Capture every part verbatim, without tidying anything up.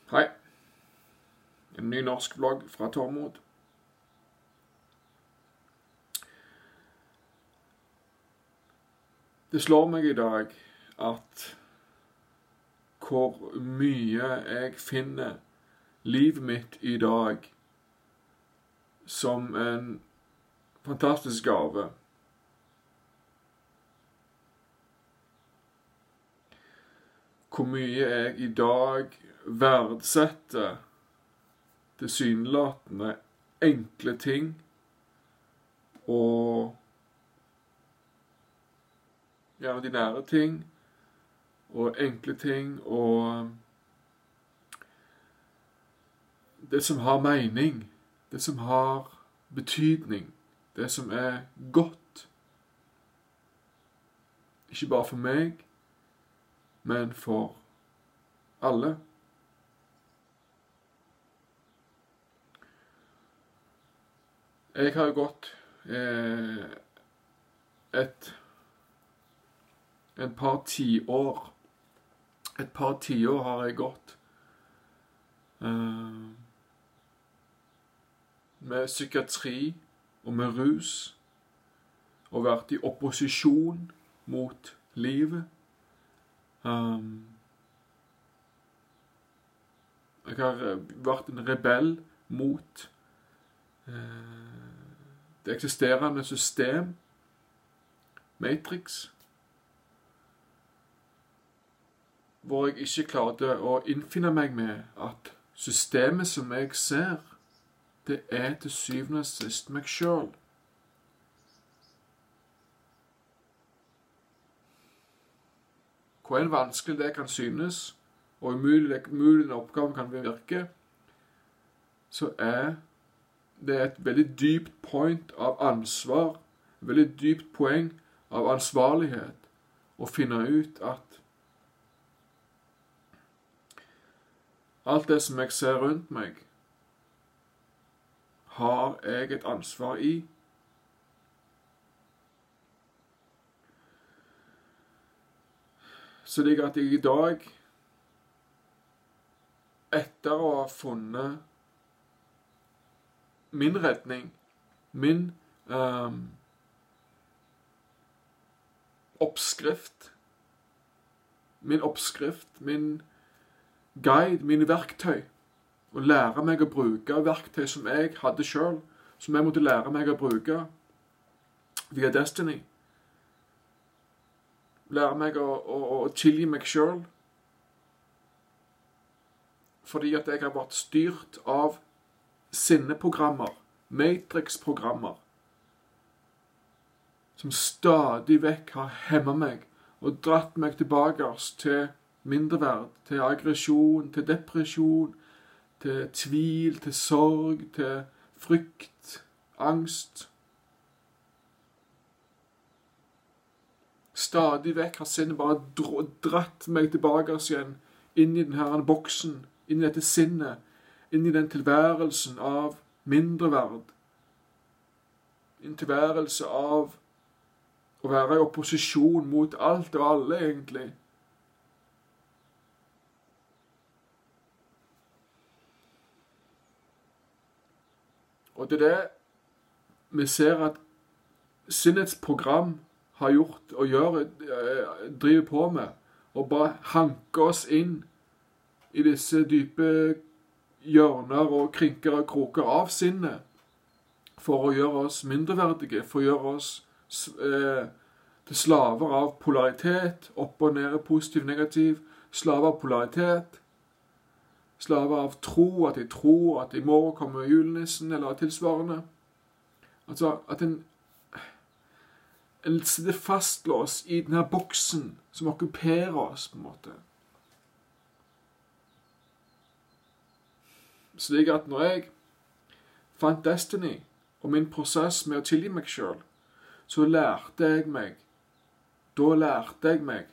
Hei. En ny norsk vlogg fra Tormod. Det slår meg i dag at hvor mye jeg finner livet mitt i dag som en fantastisk gave. Hvor mye jeg i dag verdsetter tilsynelatende enkle ting og gjerne de nære ting og enkle ting og det som har mening, det som har betydning, det som er godt. Ikke bare for meg, men for alle. Jeg har gått eh, et et par tiår. Et par tiår har jeg gått eh, med psykiatri og med rus og vært i opposisjon mot livet. Um, jeg har vært en rebell mot uh, det eksisterende system, Matrix, hvor jeg ikke klarte å innfinne meg med at systemet som jeg ser, det er til syvende og sist meg selv. Hvor enn vanskelig det kan synes, og umulig den oppgaven kan virke, så er det et veldig dypt point av ansvar, et veldig dypt poeng av ansvarlighet, å finne ut at alt det som jeg ser rundt meg, har jeg et ansvar i. Slik at jeg i dag, etter å ha funnet min redning, min um, oppskrift, min oppskrift, min guide, mine verktøy, og lære meg å bruke verktøy som jeg hadde selv, som jeg måtte lære meg å bruke via Destiny. Lære meg å, å, å tilgi meg selv. Fordi at jeg har vært styrt av sinneprogrammer, Matrix-programmer, som stadig vekk har hemmet meg og dratt meg tilbake til mindreverd, til aggresjon, til depresjon, til tvil, til sorg, til frykt, angst. Stadig vekk har sinnet bare dratt meg tilbake igjen inn i denne boksen, inn i dette sinnet, inn i den tilværelsen av mindreverd. En tilværelse av å være i opposisjon mot alt og alle, egentlig. Og det er det vi ser at sinnets program har gjort og gjør, driver på med, og bare hanker oss inn i disse dype hjørner og krinker og kroker av sinnet, for å gjøre oss mindreverdige, for å gjøre oss eh, til slaver av polaritet, opp og ned, positiv, negativ, slaver av polaritet, slaver av tro, at jeg tror at i morgen kommer julenissen, eller tilsvarende. Altså, at en En sitter fastlåst i denne boksen som okkuperer oss, på en måte. Slik at når jeg fant Destiny og min prosess med å tilgi meg selv, så lærte jeg meg, da lærte jeg meg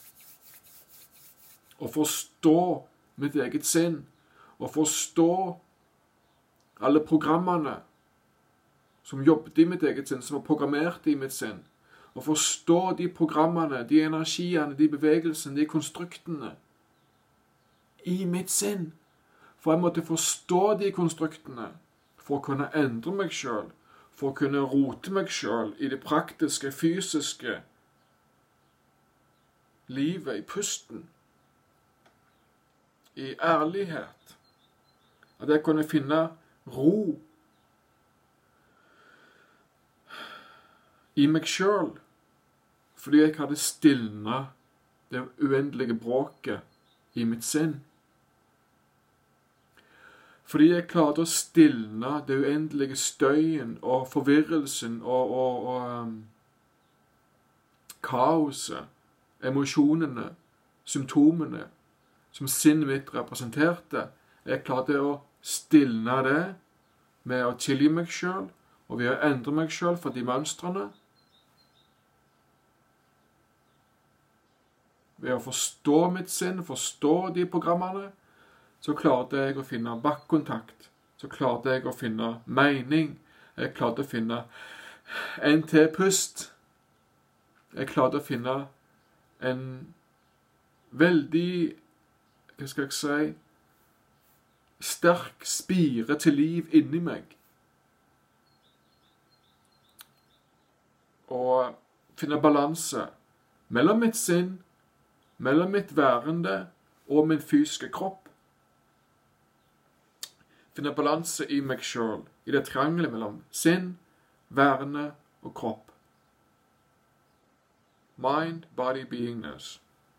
å forstå mitt eget sinn, og forstå alle programmene som jobbet i mitt eget sinn, som var programmert i mitt sinn, og forstå de programmene, de energiene, de bevegelsene, de konstruktene i mitt sinn, For jeg måtte forstå de konstruktene for å kunne endre meg selv, for å kunne rote meg selv i det praktiske, fysiske livet, i pusten, i ærlighet. At jeg kunne finne ro i meg selv, fordi jeg hadde stilnet det uendelige bråket i mitt sinn. Fordi jeg klarte å stilne det uendelige støyen og forvirrelsen og, og, og um, kaoset, emosjonene, symptomene som sinnet mitt representerte. Jeg klarte å stilne det med å tilgi meg selv og ved å endre meg selv for de mønstrene. Ved å forstå mitt sinn, forstå de programmene, så klarte jeg å finne bakkontakt. Så klarte jeg å finne mening. Jeg klarte å finne en til pust. Jeg klarte å finne en veldig, hva skal jeg si, sterk spire til liv inni meg. Og finne balanse mellom mitt sinn, mellom mitt værende og min fysiske kropp. Finne balanse i meg selv, i det triangelet mellom sinn, værende og kropp. Mind, body, beingness.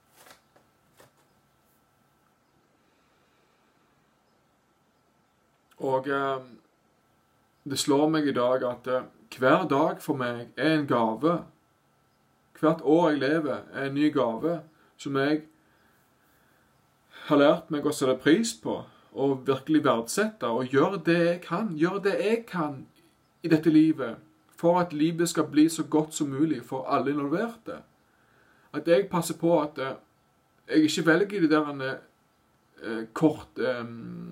Og eh, det slår meg i dag at eh, hver dag for meg er en gave. Hvert år jeg lever er en ny gave som jeg har lært meg å sette pris på, og virkelig verdsette, og gjøre det jeg kan, gjøre det jeg kan i dette livet, for at livet skal bli så godt som mulig for alle involverte. At jeg passer på at eh, jeg ikke velger de der eh, kort eh,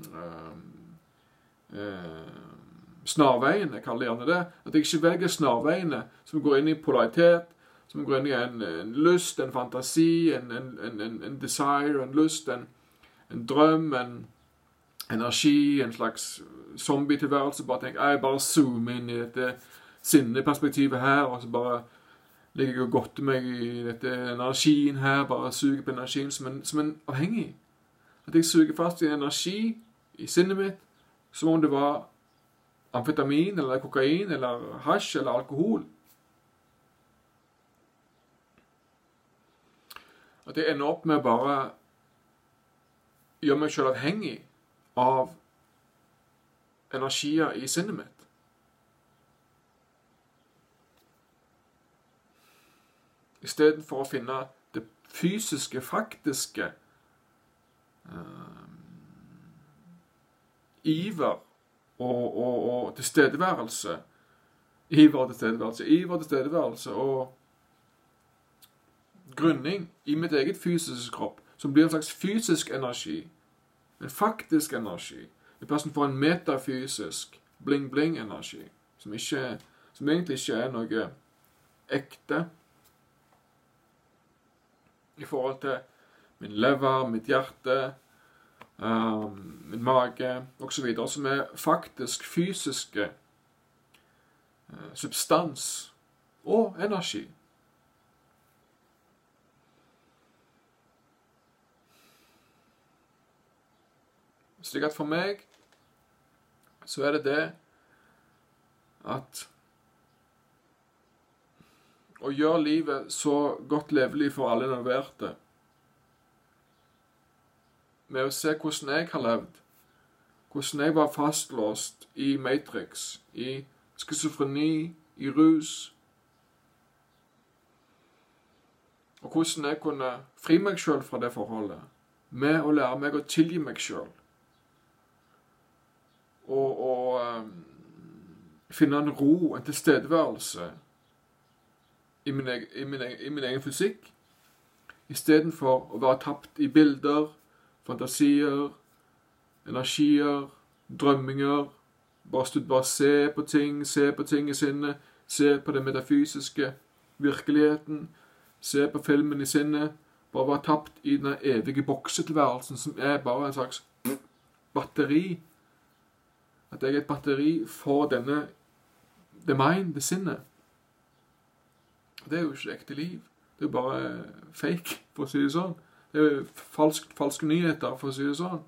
eh, snarveiene, jeg kaller det gjerne det, at jeg ikke velger snarveiene som går inn i polaritet, som går inn i en, en lyst, en fantasi, en, en, en, en desire, en lyst, en, en drøm, en energi, en slags zombie-tilværelse. Bare tenk, jeg bare zoomer inn i dette sinneperspektivet her, og så bare ligger jeg og godter meg i dette energien her, bare suger på energien som en, som en avhengig. At jeg suger fast i energi i sinnet mitt, som om det var amfetamin, eller kokain, eller hasj, eller alkohol. At jeg ender opp med å bare gjøre meg selv avhengig av energier i sinnet mitt. I stedet for å finne det fysiske, faktiske uh, iver og, og, og tilstedeværelse. Iver og tilstedeværelse. Iver og tilstedeværelse og grunning i mitt eget fysiske kropp, som blir en slags fysisk energi. En faktisk energi. En person får en metafysisk bling-bling-energi, som, ikke, som egentlig ikke er noe ekte i forhold til min lever, mitt hjerte, um, min mage, og så videre, som er faktisk fysiske uh, substans og energi. Slik at for meg så er det det at å gjøre livet så godt levelig for alle involverte, med å se hvordan jeg har levd, hvordan jeg var fastlåst i Matrix, i skizofreni, i rus, og hvordan jeg kunne fri meg selv fra det forholdet, med å lære meg å tilgi meg selv. Og, og um, finne en ro, en tilstedeværelse i min, i min, i min egen fysikk, i stedet for å være tapt i bilder, fantasier, energier, drømminger, bare, bare se på ting, se på ting i sinnet, se på det metafysiske, virkeligheten, se på filmen i sinnet, bare være tapt i den evige boksetilværelsen som er bare en slags batteri. At jeg er et batteri for denne the mind, det sinnet. Det er jo ikke ekte liv. Det er jo bare fake, for å si det sånn. Det er jo falsk, falske nyheter, for å si det sånn.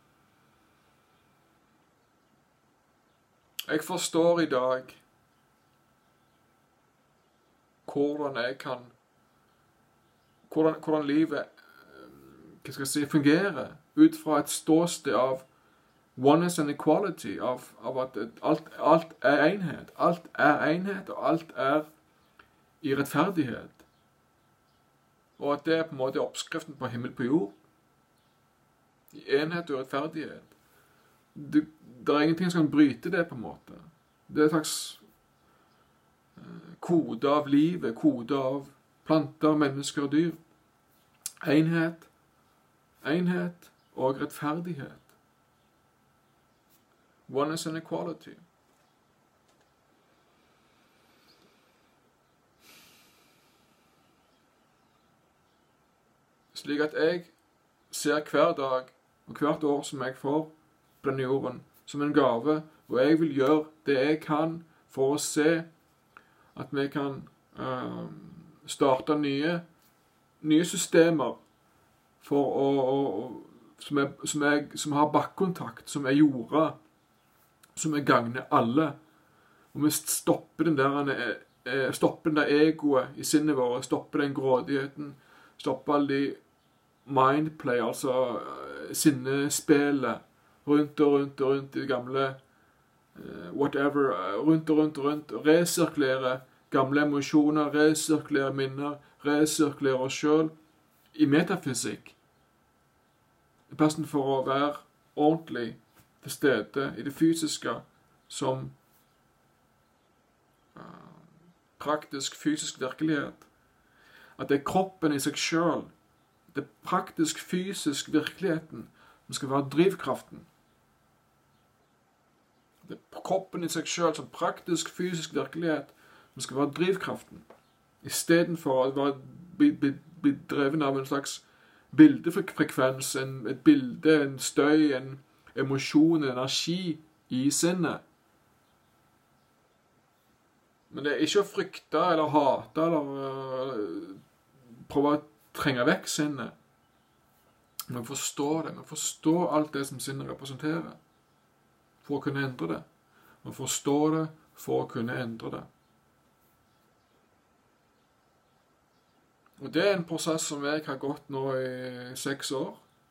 Jeg forstår i dag hvordan jeg kan hvordan, hvordan livet hva skal jeg si, fungerer ut fra et ståsted av oneness and equality, av, av at alt, alt er enhet. Alt er enhet, og alt er i rettferdighet. Og at det er på en måte oppskriften på himmel på jord. I enhet og rettferdighet. Det, det er ingenting som kan bryte det på en måte. Det er en slags kode av livet, kode av planter, mennesker og dyr. Enhet, enhet og rettferdighet. Oneness and equality. Slik at jeg ser hver dag og hvert år som jeg får på denne jorden som en gave, og jeg vil gjøre det jeg kan for å se at vi kan uh, starte nye, nye systemer for å, å, som, er, som, er, som har bakkontakt, som er jorda, som er gagner alle. Og vi stopper den der, eh, stopper den der egoet i sinnet vårt, stopper den grådigheten, stopper alle de mindplay, altså uh, sinnespillet, rundt og rundt og rundt i det gamle uh, whatever, uh, rundt og rundt og rundt, resirkulere gamle emosjoner, resirkulere minner, resirkulere oss selv i metafysikk. I plassen for å være ordentlig til stede i det fysiske som uh, praktisk fysisk virkelighet. At det er kroppen i seg selv, det er praktisk fysisk virkeligheten som skal være drivkraften. Det er kroppen i seg selv som praktisk fysisk virkelighet som skal være drivkraften. I stedet for å være bli, bli, bli dreven av en slags bildefrekvens, en, et bilde, en støy, en emosjon, en energi i sinnet. Men det er ikke å frykte eller hate eller uh, prøve å trenge vekk sinnet. Men forstå det. Men forstå alt det som sinnet representerer. For å kunne endre det. Men forstå det for å kunne endre det. Og det er en prosess som jeg har gått nå i seks år.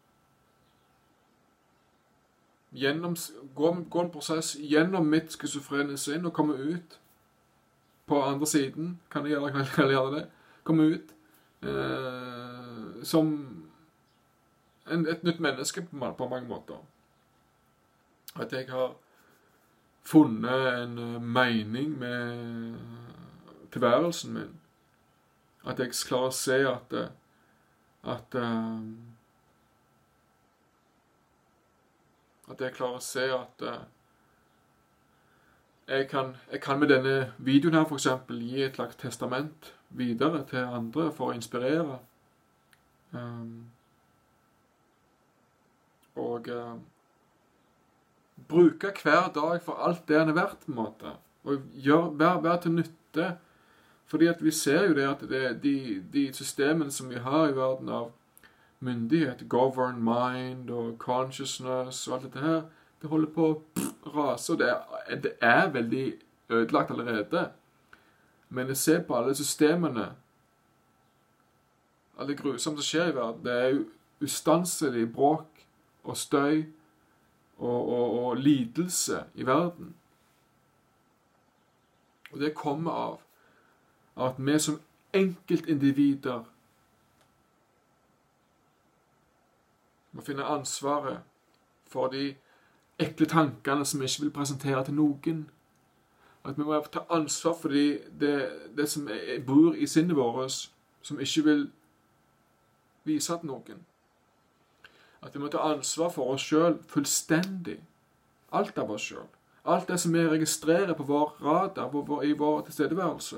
Gjennom, gå, gå en prosess gjennom mitt schizofrene sinn og komme ut på andre siden. Kan jeg gjøre, kan jeg gjøre det? Komme ut eh, som en, et nytt menneske på, på mange måter. At jeg har funnet en mening med tilværelsen min. At jeg klarer å se at at at jeg klarer å se at jeg kan, jeg kan med denne videoen her for eksempel gi et slags testament videre til andre for å inspirere. Um, og uh, bruke hver dag for alt det han er verdt, på en måte. Og gjør, vær, vær til nytte. Fordi at vi ser jo det at det, de, de systemene som vi har i verden av myndighet, govern mind og consciousness og alt dette her, det holder på å rase, og det er, det er veldig ødelagt allerede. Men jeg ser på alle systemene, alle grusomme som skjer i verden, det er jo ustanselig bråk og støy og, og, og lidelse i verden. Og det kommer av at vi som enkeltindivider må finne ansvaret for de ekle tankene som vi ikke vil presentere til noen. At vi må ta ansvar for de, det, det som er, bor i sinnet vårt, som ikke vil vise til noen. At vi må ta ansvar for oss selv fullstendig. Alt av oss selv. Alt det som vi registrerer på vår radar, på vår, i vår tilstedeværelse.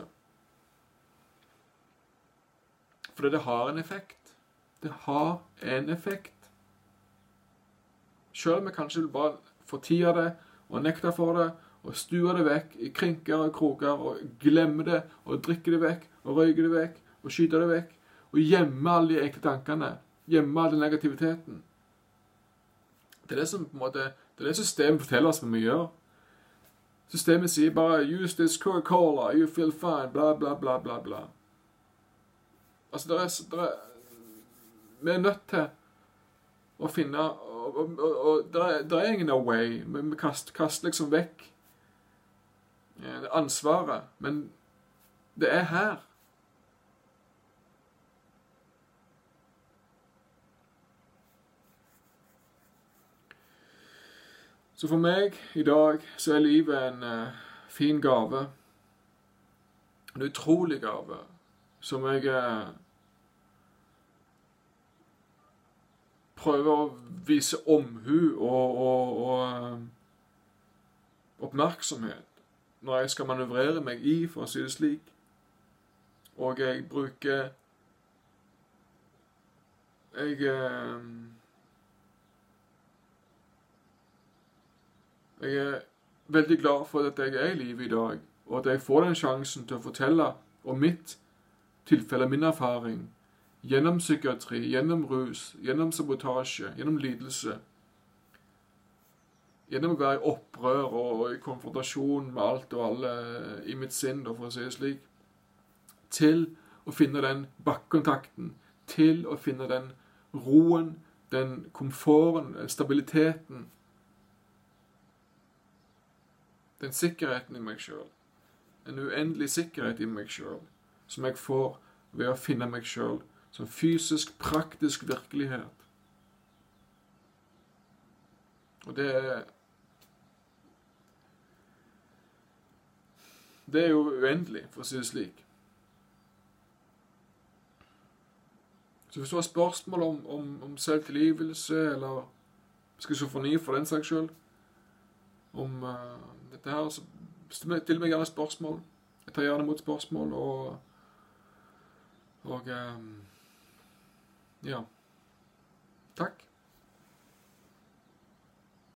Fordi det har en effekt. Det har en effekt. Selv om jeg kanskje vil bare fortie det, og nekte for det, og stue det vekk i krinker og kroker, og glemme det, og drikke det vekk, og røyke det vekk, og skyte det vekk, og gjemme alle de ekte tankene, gjemme all den negativiteten. Det er det som på en måte, det er det systemet forteller oss hva vi gjør. Systemet sier bare, use this Coca-Cola, you feel fine, bla bla bla bla bla. Altså, det er, det er, vi er nødt til å finne, og, og, og, og det, er, det er ingen way, vi, vi kaster, kaster liksom vekk ja, det ansvaret, men det er her. Så for meg i dag så er livet en uh, fin gave. En utrolig gave som jeg uh, prøver å vise omhu og, og, og uh, oppmerksomhet når jeg skal manøvrere meg i, for å si det slik. Og jeg bruker jeg uh, Jeg er veldig glad for at jeg er i livet i dag, og at jeg får den sjansen til å fortelle om mitt tilfelle, min erfaring, gjennom psykiatri, gjennom rus, gjennom sabotasje, gjennom lidelse, gjennom å være i opprør og i konfrontasjon med alt og alle i mitt sinn, for å si det slik, til å finne den bakkontakten, til å finne den roen, den komforten, stabiliteten, den sikkerheten i meg selv, en uendelig sikkerhet i meg selv, som jeg får ved å finne meg selv som fysisk, praktisk virkelighet. Og det er det er jo uendelig, for å si det slik. Så hvis du har spørsmål om, om, om selvtilgivelse, eller schizofreni for den saks selv, om uh, dette her, så still meg gjerne spørsmål. Jeg tar gjerne imot spørsmål, og, og um, ja, takk.